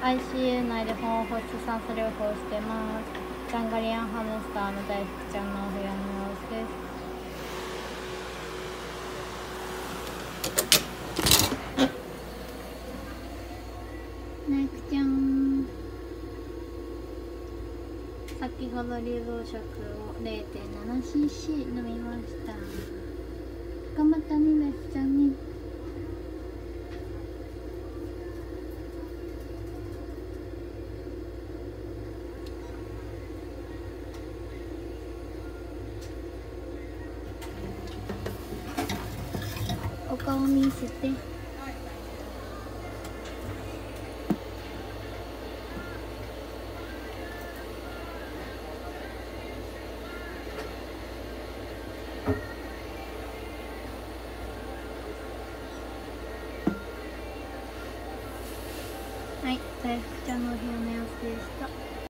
ICU 内で保湿酸素療法をしてます。ジャンガリアンハムスターの大福ちゃんのお部屋の様子です。大福ちゃん、先ほど流動食を 0.7cc 飲みました。頑張ったね、大福ちゃんね。お顔見せて。はい、大福ちゃんのお部屋の様子